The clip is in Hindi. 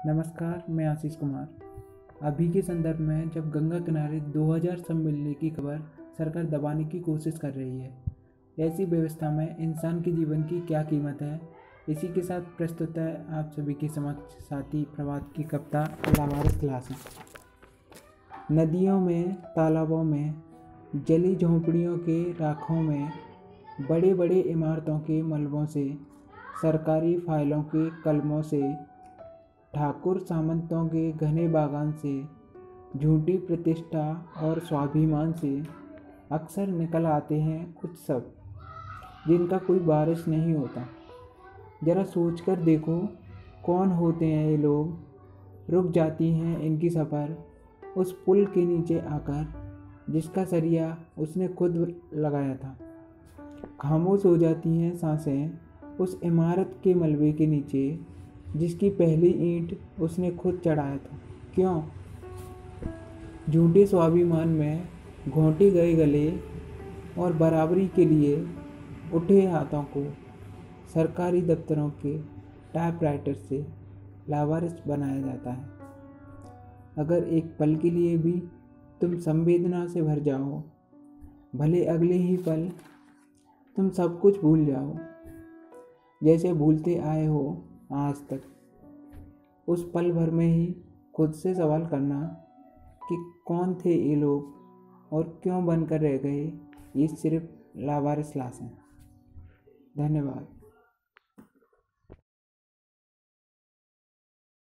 नमस्कार, मैं आशीष कुमार। अभी के संदर्भ में जब गंगा किनारे 2000 शव मिलने की खबर सरकार दबाने की कोशिश कर रही है, ऐसी व्यवस्था में इंसान के जीवन की क्या कीमत है। इसी के साथ प्रस्तुत है आप सभी के समक्ष साथी प्रभात की कविता लावारिस क्लासें। नदियों में, तालाबों में, जली झोंपड़ियों के राखों में, बड़े बड़े इमारतों के मलबों से, सरकारी फाइलों के कलमों से, ठाकुर सामंतों के घने बागान से, झूठी प्रतिष्ठा और स्वाभिमान से अक्सर निकल आते हैं कुछ सब जिनका कोई वारिस नहीं होता। जरा सोचकर देखो, कौन होते हैं ये लोग। रुक जाती हैं इनकी सफ़र उस पुल के नीचे आकर जिसका सरिया उसने खुद लगाया था। खामोश हो जाती हैं सांसें उस इमारत के मलबे के नीचे जिसकी पहली ईंट उसने खुद चढ़ाया था। क्यों? झूठे स्वाभिमान में घोंटे गए गले और बराबरी के लिए उठे हाथों को सरकारी दफ्तरों के टाइपराइटर से लावारिस बनाया जाता है। अगर एक पल के लिए भी तुम संवेदना से भर जाओ, भले अगले ही पल तुम सब कुछ भूल जाओ जैसे भूलते आए हो आज तक। उस पल भर में ही खुद से सवाल करना कि कौन थे ये लोग और क्यों बनकर रह गए ये सिर्फ लावारिस लाशें। धन्यवाद।